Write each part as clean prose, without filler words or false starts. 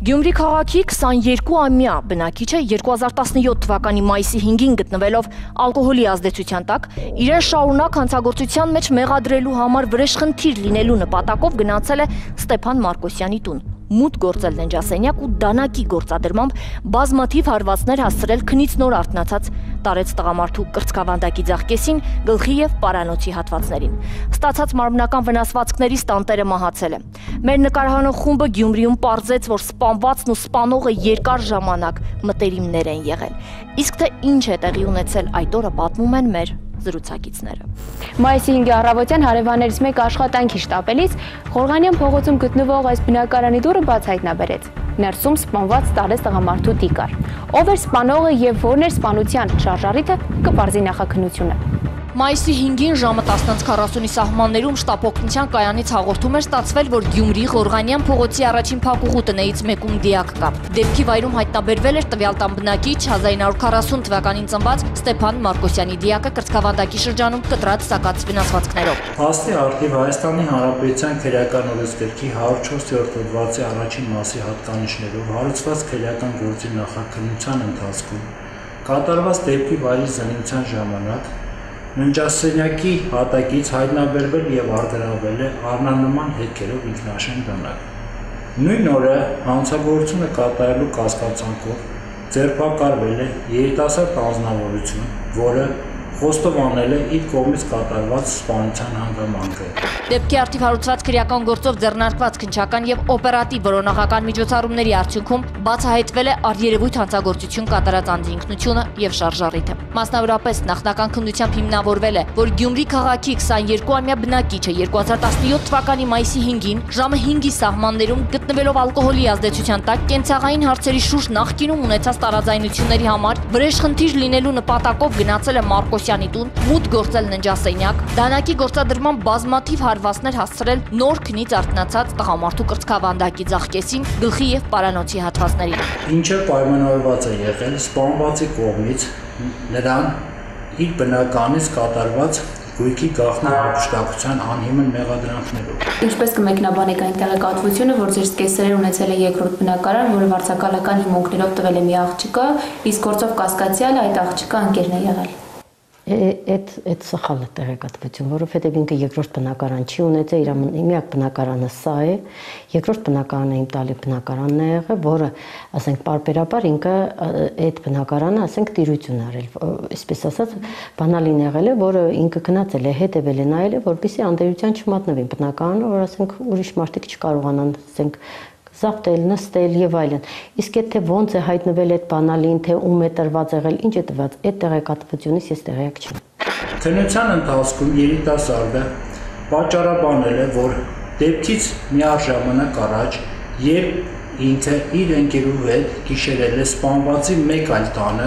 Գյումրի քաղաքի 22-ամյա բնակիչը 2017 թվականի մայիսի 5-ին գտնվելով ալկոհոլի ազդեցության տակ, իրեն շարունակ հանցագործության մեջ մեղադրելու համար վրեժխնդիր լինելու նպատակով գնացել է Ստեփան Մարկոսյանի տուն, մուտք գործել ննջասենյակ ու դանակի գործադրմամբ բազմաթիվ հարվածներ հասցրել քնից նոր արթնացած տարեց տղամարդու կրծքավանդակի ձախ-կեսին, գլխի և պարանոցի հատվածներին։ Ստացած մարմնական վնասվածքներից տանտերը մահացել է։ Մեր նկարահանող խումբը Գյումրիում պարզեց, որ սպանվածն ու սպանողը երկար ժամանակ մտերիմներ են եղել։ Իսկ թե ինչ է տեղի ունեցել այդ օրը, պատմում են մեր զրուցակիցները։ Մայիսի 5-ի առավոտյան հարևաններից մեկը աշխատանքի շտապելիս Խորղանյան փողոցում գտնվող այս բնակարանի դուռը բաց հայտնաբերեց։ Ներսում սպանված տարեց տղամարդու տիկար։ Ով էր սպանողը եւ որն էր սպանության շարժառիթը, կպարզի նախաքննությունը։ Մայիսի 5-ին ժամը 10:40-ի սահմաններում շտապօգնության կայանից հաղորդում էր ստացվել, որ Գյումրի Խորղանյան փողոցի առաջին փակուղու տնեից մեկում դիակ կա։ Դեպքի վայրում հայտնաբերվել էր տվյալ տան բնակիչ 1940 թվականին ծնված Ստեփան Մարկոսյանի դիակը կրծքավանդակի շրջանում կտրած սակած վնասվածքներով։ Փաստի առթիվ Հայաստանի Հանրապետության քրեական օրենսգրքի 104-րդ հոդվածի առաջին մասի հատկանիշներով հարուցված քրեական գործի նախաքննության ընթացքում կատարված դեպքի վայրի զննության ժամանակ ննջասենյակի հատակից հայտնաբերվել եւ արգելվել է առնանման հետքերով ինքնաշեն դանակ։ Նույն օրը հանցագործությունը կատարելու կասկածանքով ձերբակալվել է երիտասարդ անձնավորություն, որը խոստովանել է իր կողմից կատարված սպանության հանգամանքը։ Դեպքի առթիվ հարուցված քրեական գործով ձեռնարկված քննչական եւ օպերատիվ որոնողական միջոցառումների արդյունքում բացահայտվել է առերևույթ հանցագործություն կատարած անձի ինքնությունը եւ շարժառիթը։ Մասնավորապես նախնական քննությամբ հիմնավորվել է, որ Գյումրի քաղաքի 22-ամյա բնակիչը 2017 թվականի մայիսի 5-ին ժամը 5-ի սահմաններում գտնվելով ալկոհոլի ազդեցության տակ կենցաղային հարցերի շուրջ նախկինում ունեցած տարաձայնությունների համար վրեժխնդիր լինելու նպատակով գնացել է Մարկոսյանի տուն, մուտք գործել ննջասենյակ, դանակի գործադրման բազմաթիվ հարվածներ հասցրել նոր քնից արթնացած տղամարդու կրծքավանդակի ձախ-կեսին, գլխի և պարանոցի հատվածներին։ Ինչը պայմանավորված է եղել սպանվածի կողմից նրան իր բնականից կատարված գույքի գաղտնի հափշտակության անհիմն մեղադրանքներով։ Ինչպես կմեկնաբանեք այն տեղեկատվությունը, որ ձեր կեսերն ունեցել է երկրորդ բնակարան, որը վարձակալական հիմունքներով տվել է մի աղջիկը, իսկ գործով կասկածյալ այդ աղջիկը ընկերն է եղել։ Այդ սխալ է տեղեկատվություն, որովհետև ինքը երկրորդ բնակարան չի ունեցել, իր միակ բնակարանը սա է, երկրորդ բնակարանը իմ տալի բնակարանն է եղել, որը, ասենք, պարբերաբար ինքը այդ բնակարանը, ասենք, տիրություն արել, այսպես ասած, բանալին եղել է, որը ինքը գնացել է, հետևել է, նայել է, որպեսզի անդերության չմատնվին բնակարանը, որ, ասենք, ուրիշ մարդիկ չկարողանան, ասենք, զավթել, նստել եւ այլն։ Իսկ եթե ոնց է հայտնվել այդ բանալին, թե ում է տրված եղել, ինչ է տրված, այդ տեղեկատվությունից ես տեղյակ չեմ։ Քննության ընթացքում երիտասարդը պատճառաբանել է, որ դեպքից միառժամանակ առաջ, երբ ինքը իր ընկերու հետ գիշերել է սպանվածի մեկ այլ տանը,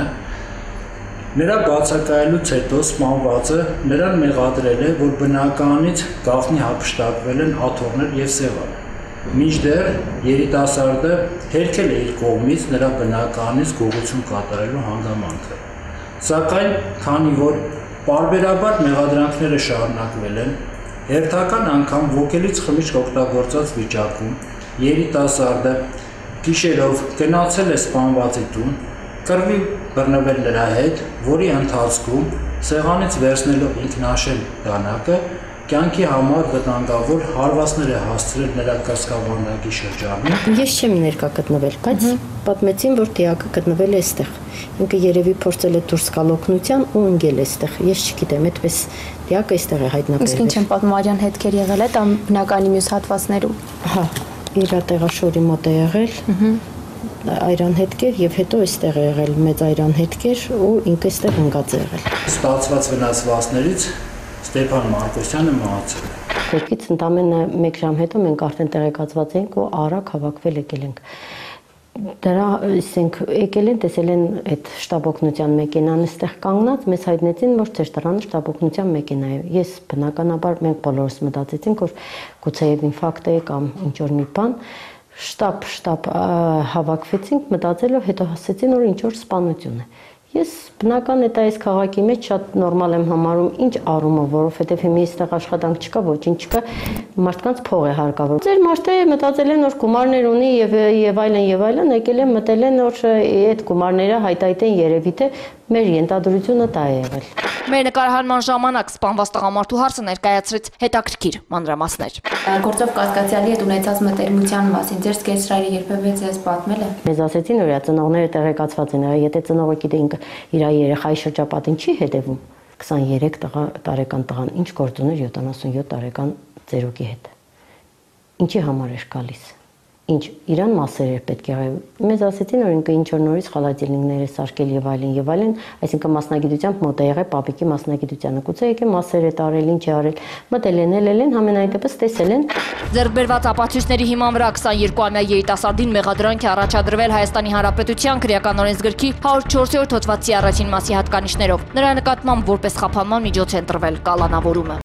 նրա բացակայելուց հետո սպանվածը նրան մեղադրել է, որ բնականից գաղտնի հափշտակվել են աթոռներ եւ սեղան։ Մինչդեռ երիտասարդը հերքել է իր կողմից նրա բնականից գողություն կատարելու հանգամանքը։ Սակայն, քանի որ պարբերաբար մեղադրանքները շարունակվել են, հերթական անգամ ոգելից խմիչք օգտագործած վիճակում երիտասարդը գիշերով գնացել է սպանվածի տուն, կռվի բռնվել նրա հետ, որի ընթացքում սեղանից վերցնելով ինքնաշեն դանակը կյանքի համար վտանգավոր հարվածներ է հասցրել նրա կրծքավանդակի շրջանում։ Ես չեմ ներկա գտնվել, բայց պատմեցին, որ դիակը գտնվել է այստեղ։ Ինքը երևի փորձել է դուրս գալ օգնության ու ընկել է այստեղ։ Ես չգիտեմ, այդպես դիակը այստեղ է հայտնաբերվել։ Իսկ ինչ են պատմում, արյան հետքեր եղել է տան բնականի մյուս հատվածներում։ Հա, իր տեղաշորի մոտ է եղել։ Այրան հետքեր եւ հետո այստեղ է եղել մեծ այրան հետքեր ու ինքը այստեղ ընկած է եղել։ Ստացված վնասվածքներից Ստեփան Մարկոսյանը մահացել է։ Դեպքից ընդամենը 1 ժամ հետո մենք արդեն տեղեկացված էինք ու արագ հավաքվել եկել ենք։ Դրա, ասենք, եկել են, տեսել են այդ շտաբօգնության մեքենան այստեղ կանգնած, մեզ հայտնեցին, որ ձեր տրանը շտաբօգնության մեքենա է։ Ես բնականաբար մենք բոլորս մտածեցինք, որ գուցեև ինֆարկտ է կամ ինչ որ մի բան, շտապ հավաքվեցինք, մտածելով հետո հասեցին, որ ինչ որ սպանություն է։ Ես բնական է դա այս քաղաքի մեջ շատ նորմալ եմ համարում ինչ առումով, որովհետև հիմա այստեղ աշխատանք չկա, ոչինչ չկա, մարդկանց փող է հարկավոր։ Ձեր մարդը մտածել են որ գումարներ ունի եւ այլն, եկել են մտել են որ այդ գումարները հայտայտեն երևի թե մեր ենթադրությունը դա է եղել։ Մեր նկարահանման ժամանակ սպանված տղամարդու հարցը ներկայացրեց հետաքրքիր մանրամասներ։ Գործով կասկածյալի հետ ունեցած մտերմության մասին ձեր զգեստրայրը երբևէ ձեզ պատմել է։ Մեզ ասեցին որ ծնողները տեղեկացված են, եթե ծնողը գիտեին իր երեխայի շրջապատին չի հետևում 23 տարեկան տղան ինչ գործ ուներ 77 տարեկան ծերուկի հետ։ Ինչի համար էր գալիս։ Ինչ իրան մասեր էր պետք եղել։ Մեզ ասեցին որ ինքը ինչ որ նորից խալատելինգներ է սարքել եւ այլն, այսինքն մասնագիտությամբ մոտ է եղել պապիկի մասնագիտությանը։ Գուցե եկե մասեր է տարել, ինչ է արել։ Մտել են, համենայն դեպս տեսել են։ Ձեռքբերված ապացույցների հիման վրա 22-ամյա երիտասարդին մեղադրանք է առաջադրվել Հայաստանի Հանրապետության քրեական օրենսգրքի 104-րդ հոդվածի առաջին մասի հատկանիշներով։ Նրա նկատմամբ որպես խափանման միջոց է ընտրվել կալանավորումը։